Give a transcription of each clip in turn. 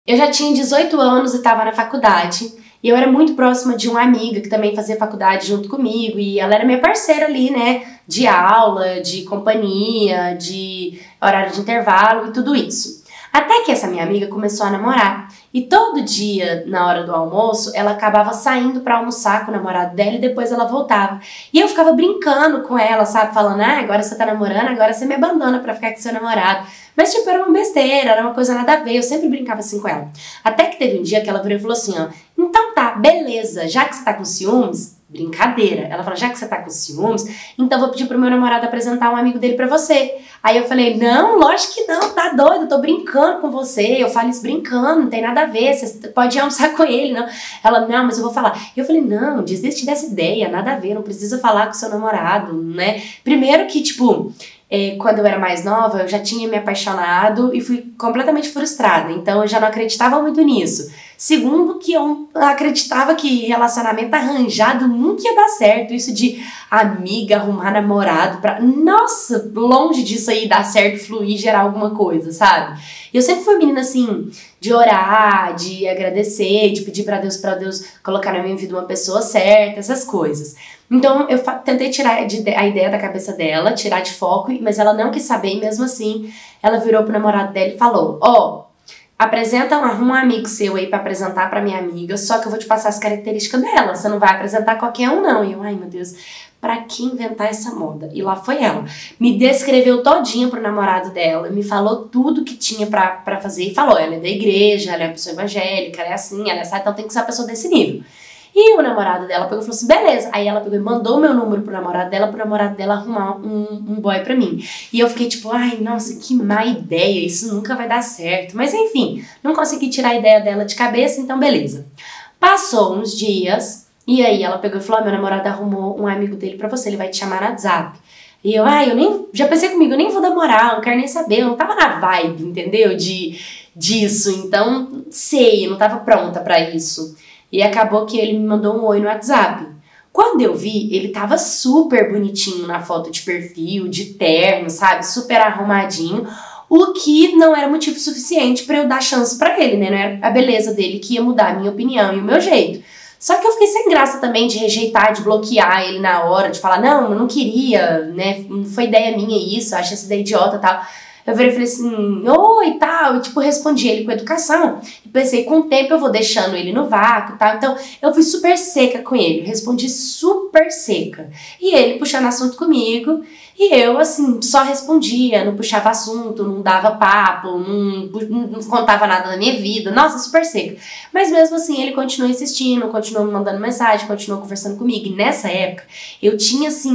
Eu já tinha 18 anos e estava na faculdade, e eu era muito próxima de uma amiga que também fazia faculdade junto comigo, e ela era minha parceira ali, né, de aula, de companhia, de horário de intervalo e tudo isso. Até que essa minha amiga começou a namorar, e todo dia, na hora do almoço, ela acabava saindo pra almoçar com o namorado dela e depois ela voltava. E eu ficava brincando com ela, sabe, falando, ah, agora você tá namorando, agora você me abandona pra ficar com seu namorado. Mas, tipo, era uma besteira, era uma coisa nada a ver, eu sempre brincava assim com ela. Até que teve um dia que ela virou e falou assim, ó, então tá, beleza, já que você tá com ciúmes, brincadeira. Ela falou, já que você tá com ciúmes, então vou pedir pro meu namorado apresentar um amigo dele pra você. Aí eu falei, não, lógico que não, tá doido, eu tô brincando com você, eu falo isso brincando, não tem nada a ver, você pode ir almoçar com ele, não. Ela, não, mas eu vou falar. Eu falei, não, desiste dessa ideia, nada a ver, não precisa falar com seu namorado, né? Primeiro que, tipo, quando eu era mais nova, eu já tinha me apaixonado e fui completamente frustrada, então eu já não acreditava muito nisso. Segundo, que eu acreditava que relacionamento arranjado nunca ia dar certo, isso de amiga, arrumar namorado, nossa, longe disso aí dar certo, fluir, gerar alguma coisa, sabe? Eu sempre fui menina assim, de orar, de agradecer, de pedir pra Deus colocar na minha vida uma pessoa certa, essas coisas. Então eu tentei tirar a ideia da cabeça dela, tirar de foco, mas ela não quis saber e mesmo assim ela virou pro namorado dela e falou, ó, arruma um amigo seu aí pra apresentar pra minha amiga, só que eu vou te passar as características dela, você não vai apresentar qualquer um não. E eu, ai meu Deus, pra que inventar essa moda? E lá foi ela. Me descreveu todinha pro namorado dela, me falou tudo que tinha pra fazer e falou, ela é da igreja, ela é uma pessoa evangélica, ela é assim, ela é essa, então tem que ser uma pessoa desse nível. E o namorado dela pegou e falou assim, beleza. Aí ela pegou e mandou o meu número pro namorado dela arrumar um boy pra mim. E eu fiquei tipo, ai, nossa, que má ideia, isso nunca vai dar certo. Mas enfim, não consegui tirar a ideia dela de cabeça, então beleza. Passou uns dias, e aí ela pegou e falou, meu namorado arrumou um amigo dele pra você, ele vai te chamar no WhatsApp. E eu, já pensei comigo, eu nem vou namorar, não quero nem saber, eu não tava na vibe, entendeu? Disso, então, sei, eu não tava pronta pra isso. E acabou que ele me mandou um oi no WhatsApp. Quando eu vi, ele tava super bonitinho na foto de perfil, de terno, sabe? Super arrumadinho. O que não era motivo suficiente pra eu dar chance pra ele, né? Não era a beleza dele que ia mudar a minha opinião e o meu jeito. Só que eu fiquei sem graça também de rejeitar, de bloquear ele na hora, de falar, não, eu não queria, né? Não foi ideia minha isso, acho essa ideia idiota e tal. Eu virei e falei assim, oi e tal, e tipo, respondi ele com educação. E pensei, com o tempo eu vou deixando ele no vácuo e tal. Então, eu fui super seca com ele, respondi super seca. E ele puxando assunto comigo, e eu, assim, só respondia, não puxava assunto, não dava papo, não contava nada da minha vida. Nossa, super seca. Mas mesmo assim, ele continuou insistindo, continuou me mandando mensagem, continuou conversando comigo. E nessa época, eu tinha, assim,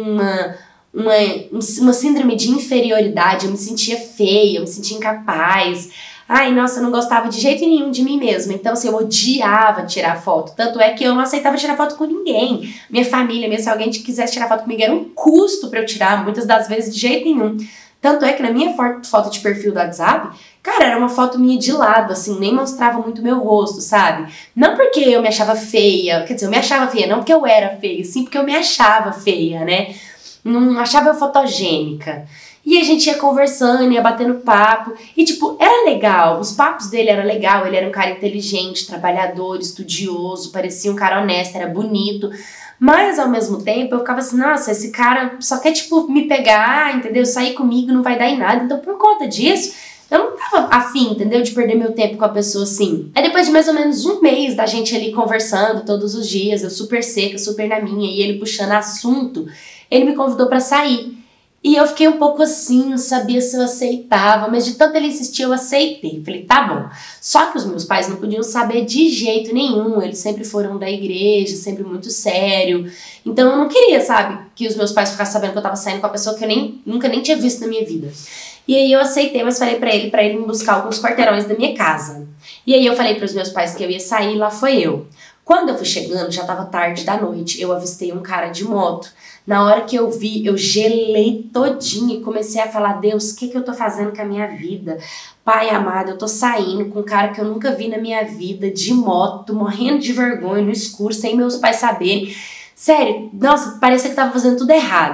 uma síndrome de inferioridade, eu me sentia feia, eu me sentia incapaz. Ai, nossa, eu não gostava de jeito nenhum de mim mesma. Então, assim, eu odiava tirar foto. Tanto é que eu não aceitava tirar foto com ninguém. Minha família, mesmo se alguém quisesse tirar foto comigo, era um custo pra eu tirar, muitas das vezes de jeito nenhum. Tanto é que na minha foto de perfil do WhatsApp, cara, era uma foto minha de lado, assim, nem mostrava muito meu rosto, sabe? Não porque eu me achava feia, quer dizer, eu me achava feia, não porque eu era feia, sim porque eu me achava feia, né? Não achava eu fotogênica. E a gente ia conversando, ia batendo papo. E tipo, era legal. Os papos dele eram legal. Ele era um cara inteligente, trabalhador, estudioso. Parecia um cara honesto, era bonito. Mas ao mesmo tempo eu ficava assim, nossa, esse cara só quer tipo me pegar, entendeu? Sair comigo não vai dar em nada. Então por conta disso, eu não tava afim, entendeu? De perder meu tempo com a pessoa assim. Aí depois de mais ou menos um mês da gente ali conversando todos os dias, eu super seca, super na minha, e ele puxando assunto, ele me convidou pra sair. E eu fiquei um pouco assim, não sabia se eu aceitava, mas de tanto ele insistir eu aceitei. Falei, tá bom. Só que os meus pais não podiam saber de jeito nenhum, eles sempre foram da igreja, sempre muito sério. Então eu não queria, sabe, que os meus pais ficassem sabendo que eu tava saindo com a pessoa que eu nunca nem tinha visto na minha vida. E aí eu aceitei, mas falei pra ele me buscar alguns quarteirões da minha casa. E aí eu falei pros meus pais que eu ia sair, lá foi eu. Quando eu fui chegando, já tava tarde da noite, eu avistei um cara de moto. Na hora que eu vi, eu gelei todinha e comecei a falar, Deus, o que eu tô fazendo com a minha vida? Pai amado, eu tô saindo com um cara que eu nunca vi na minha vida, de moto, morrendo de vergonha, no escuro, sem meus pais saberem. Sério, nossa, parecia que tava fazendo tudo errado.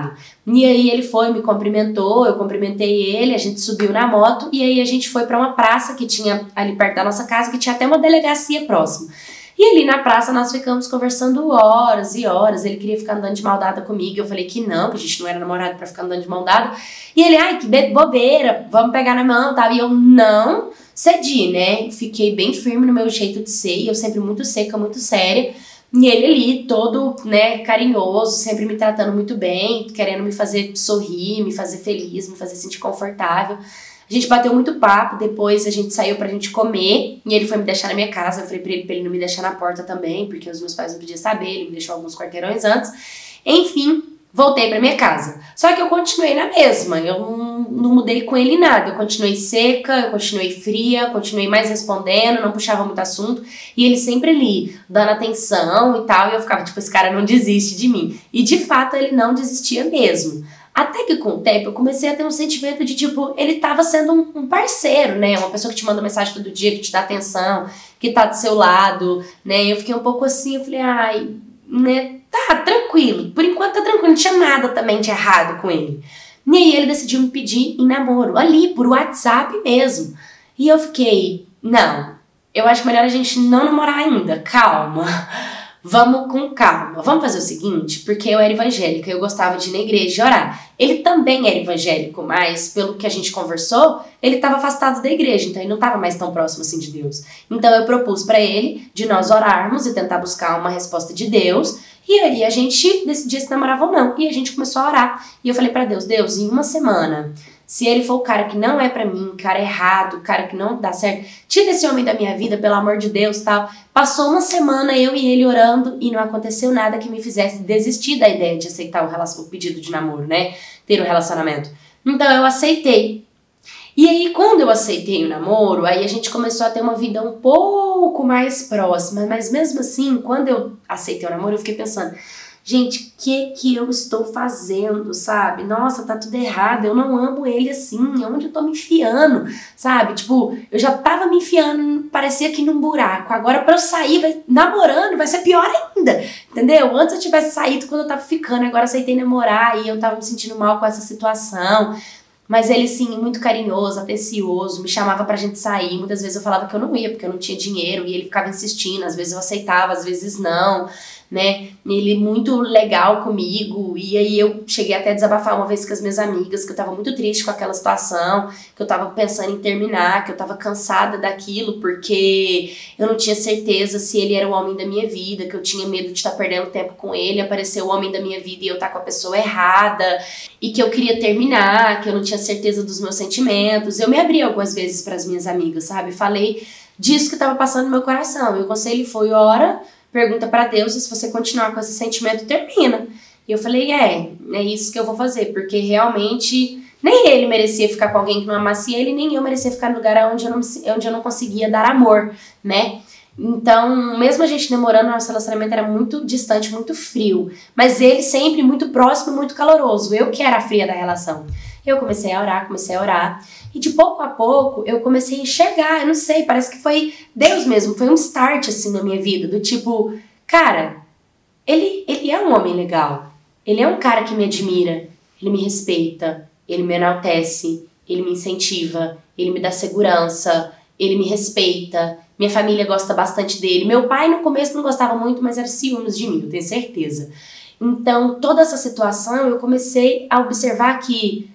E aí ele foi, me cumprimentou, eu cumprimentei ele, a gente subiu na moto e aí a gente foi pra uma praça que tinha ali perto da nossa casa, que tinha até uma delegacia próxima. E ali na praça nós ficamos conversando horas e horas, ele queria ficar andando de mão dada comigo, eu falei que não, que a gente não era namorado pra ficar andando de mão dada. E ele, ai, que bobeira, vamos pegar na mão, tá? E eu não cedi, né? Fiquei bem firme no meu jeito de ser, e eu sempre muito seca, muito séria. E ele ali, todo, né, carinhoso, sempre me tratando muito bem, querendo me fazer sorrir, me fazer feliz, me fazer sentir confortável. A gente bateu muito papo, depois a gente saiu pra gente comer, e ele foi me deixar na minha casa, eu falei pra ele não me deixar na porta também, porque os meus pais não podiam saber, ele me deixou alguns quarteirões antes. Enfim, voltei pra minha casa. Só que eu continuei na mesma, eu não mudei com ele nada, eu continuei seca, eu continuei fria, continuei mais respondendo, não puxava muito assunto, e ele sempre ali, dando atenção e tal, e eu ficava tipo, esse cara não desiste de mim. E de fato ele não desistia mesmo. Até que com o tempo eu comecei a ter um sentimento de tipo, ele tava sendo um parceiro, né, uma pessoa que te manda mensagem todo dia, que te dá atenção, que tá do seu lado, né, eu fiquei um pouco assim, eu falei, ai, né, tá, tranquilo, por enquanto tá tranquilo, não tinha nada também de errado com ele. E aí ele decidiu me pedir em namoro, ali, por WhatsApp mesmo. E eu fiquei, não, eu acho melhor a gente não namorar ainda, calma. Vamos com calma. Vamos fazer o seguinte, porque eu era evangélica, eu gostava de ir na igreja e orar. Ele também era evangélico, mas pelo que a gente conversou, ele estava afastado da igreja, então ele não estava mais tão próximo assim de Deus. Então eu propus para ele de nós orarmos e tentar buscar uma resposta de Deus, e aí a gente decidia se namorava ou não. E a gente começou a orar. E eu falei para Deus, Deus, em uma semana, se ele for o cara que não é pra mim, cara errado, cara que não dá certo, tira esse homem da minha vida, pelo amor de Deus, tal. Passou uma semana eu e ele orando e não aconteceu nada que me fizesse desistir da ideia de aceitar o pedido de namoro, né? Ter um relacionamento. Então eu aceitei. E aí quando eu aceitei o namoro, aí a gente começou a ter uma vida um pouco mais próxima, mas mesmo assim, quando eu aceitei o namoro, eu fiquei pensando, gente, o que eu estou fazendo, sabe? Nossa, tá tudo errado, eu não amo ele assim, onde eu tô me enfiando, sabe? Tipo, eu já tava me enfiando, parecia que num buraco, agora pra eu sair namorando vai ser pior ainda, entendeu? Antes eu tivesse saído quando eu tava ficando, agora aceitei namorar e eu tava me sentindo mal com essa situação. Mas ele, sim, muito carinhoso, atencioso, me chamava pra gente sair, muitas vezes eu falava que eu não ia porque eu não tinha dinheiro e ele ficava insistindo, às vezes eu aceitava, às vezes não, né, ele muito legal comigo, e aí eu cheguei até a desabafar uma vez com as minhas amigas, que eu tava muito triste com aquela situação, que eu tava pensando em terminar, que eu tava cansada daquilo, porque eu não tinha certeza se ele era o homem da minha vida, que eu tinha medo de estar perdendo tempo com ele, aparecer o homem da minha vida e eu estar com a pessoa errada, e que eu queria terminar, que eu não tinha certeza dos meus sentimentos. Eu me abri algumas vezes para as minhas amigas, sabe, falei disso que tava passando no meu coração, e o conselho foi, ora, pergunta pra Deus, e se você continuar com esse sentimento, termina. E eu falei, é isso que eu vou fazer, porque realmente nem ele merecia ficar com alguém que não amasse ele, nem eu merecia ficar no lugar onde eu não conseguia dar amor, né? Então, mesmo a gente namorando, nosso relacionamento era muito distante, muito frio, mas ele sempre muito próximo, muito caloroso, eu que era a fria da relação. Eu comecei a orar, e de pouco a pouco eu comecei a enxergar, eu não sei, parece que foi Deus mesmo, foi um start assim na minha vida, do tipo, cara, ele é um homem legal, ele é um cara que me admira, ele me respeita, ele me enaltece, ele me incentiva, ele me dá segurança, ele me respeita, minha família gosta bastante dele, meu pai no começo não gostava muito, mas era ciúmes de mim, eu tenho certeza. Então toda essa situação eu comecei a observar que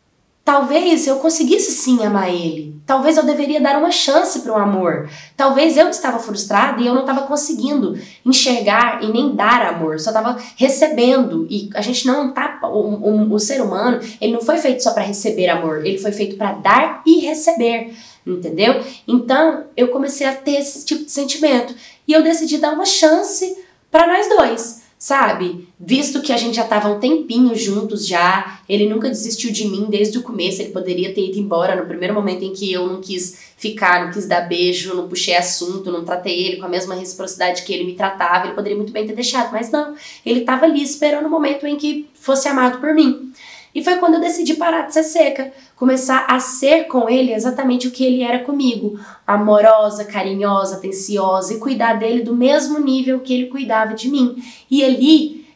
talvez eu conseguisse sim amar ele. Talvez eu deveria dar uma chance para o amor. Talvez eu estava frustrada e eu não estava conseguindo enxergar e nem dar amor. Só estava recebendo. E a gente não tá... O ser humano, ele não foi feito só para receber amor. Ele foi feito para dar e receber. Entendeu? Então, eu comecei a ter esse tipo de sentimento. E eu decidi dar uma chance para nós dois. Sabe? Visto que a gente já tava um tempinho juntos já, ele nunca desistiu de mim desde o começo, ele poderia ter ido embora no primeiro momento em que eu não quis ficar, não quis dar beijo, não puxei assunto, não tratei ele com a mesma reciprocidade que ele me tratava, ele poderia muito bem ter deixado, mas não, ele tava ali esperando o momento em que fosse amado por mim. E foi quando eu decidi parar de ser seca, começar a ser com ele exatamente o que ele era comigo, amorosa, carinhosa, atenciosa, e cuidar dele do mesmo nível que ele cuidava de mim. E ali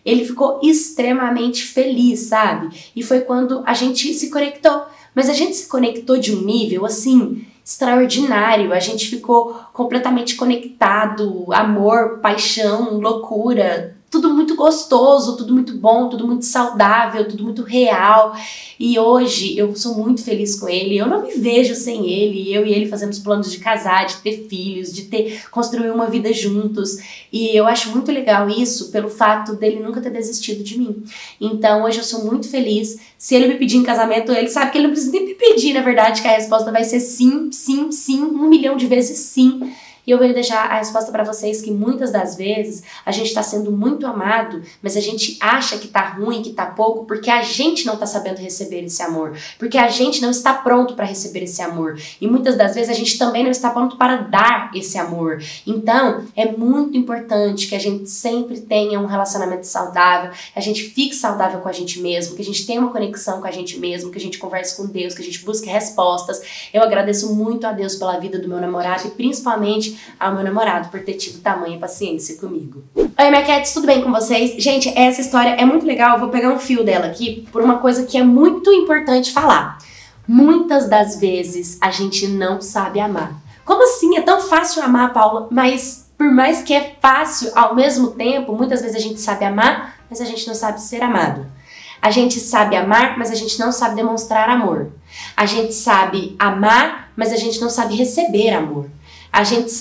ele ficou extremamente feliz, sabe? E foi quando a gente se conectou. Mas a gente se conectou de um nível, assim, extraordinário. A gente ficou completamente conectado, amor, paixão, loucura, tudo muito gostoso, tudo muito bom, tudo muito saudável, tudo muito real. E hoje eu sou muito feliz com ele, eu não me vejo sem ele. Eu e ele fazemos planos de casar, de ter filhos, de construir uma vida juntos. E eu acho muito legal isso pelo fato dele nunca ter desistido de mim. Então hoje eu sou muito feliz. Se ele me pedir em casamento, ele sabe que ele não precisa nem me pedir, na verdade, que a resposta vai ser sim, sim, sim, 1 milhão de vezes sim. E eu venho deixar a resposta para vocês que muitas das vezes a gente está sendo muito amado, mas a gente acha que tá ruim, que tá pouco, porque a gente não tá sabendo receber esse amor, porque a gente não está pronto para receber esse amor. E muitas das vezes a gente também não está pronto para dar esse amor. Então, é muito importante que a gente sempre tenha um relacionamento saudável, que a gente fique saudável com a gente mesmo, que a gente tenha uma conexão com a gente mesmo, que a gente converse com Deus, que a gente busque respostas. Eu agradeço muito a Deus pela vida do meu namorado e principalmente ao meu namorado por ter tido tamanha paciência comigo. Oi, minha cats, tudo bem com vocês? Gente, essa história é muito legal, eu vou pegar um fio dela aqui por uma coisa que é muito importante falar. Muitas das vezes a gente não sabe amar. Como assim? É tão fácil amar, Paula? Mas por mais que é fácil, ao mesmo tempo, muitas vezes a gente sabe amar, mas a gente não sabe ser amado. A gente sabe amar, mas a gente não sabe demonstrar amor. A gente sabe amar, mas a gente não sabe receber amor. A gente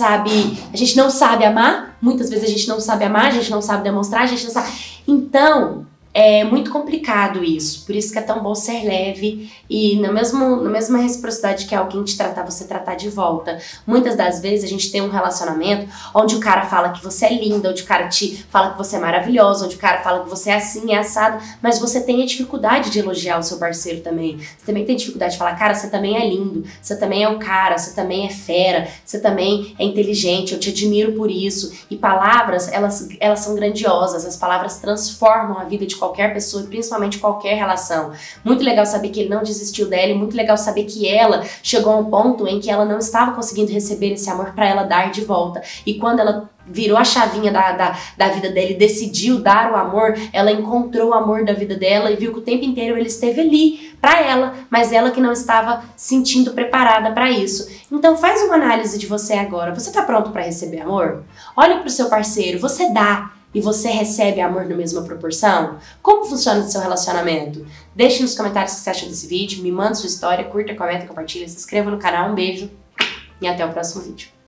não sabe amar, muitas vezes a gente não sabe amar, a gente não sabe demonstrar, a gente não sabe... Então, é muito complicado isso, por isso que é tão bom ser leve e na mesma reciprocidade que alguém te tratar, você tratar de volta. Muitas das vezes a gente tem um relacionamento onde o cara fala que você é linda, onde o cara te fala que você é maravilhosa, onde o cara fala que você é assim, é assado, mas você tem a dificuldade de elogiar o seu parceiro também. Você também tem dificuldade de falar, cara, você também é lindo, você também é um cara, você também é fera, você também é inteligente, eu te admiro por isso. E palavras, elas são grandiosas, as palavras transformam a vida de qualquer pessoa, principalmente qualquer relação. Muito legal saber que ele não desistiu dela e muito legal saber que ela chegou a um ponto em que ela não estava conseguindo receber esse amor para ela dar de volta. E quando ela virou a chavinha da vida dela e decidiu dar o amor, ela encontrou o amor da vida dela e viu que o tempo inteiro ele esteve ali para ela, mas ela que não estava sentindo preparada para isso. Então faz uma análise de você agora. Você tá pronto para receber amor? Olha pro seu parceiro, você dá e você recebe amor na mesma proporção? Como funciona o seu relacionamento? Deixe nos comentários o que você acha desse vídeo, me manda sua história, curta, comenta, compartilha, se inscreva no canal, um beijo e até o próximo vídeo.